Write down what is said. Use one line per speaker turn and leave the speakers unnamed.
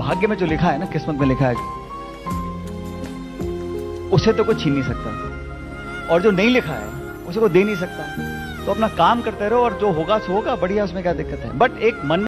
भाग्य में जो लिखा है ना, किस्मत में लिखा है, उसे तो कोई छीन नहीं सकता, और जो नहीं लिखा है उसे कोई दे नहीं सकता। तो अपना काम करते रहो और जो होगा सो होगा, बढ़िया, उसमें क्या दिक्कत है। बट एक मन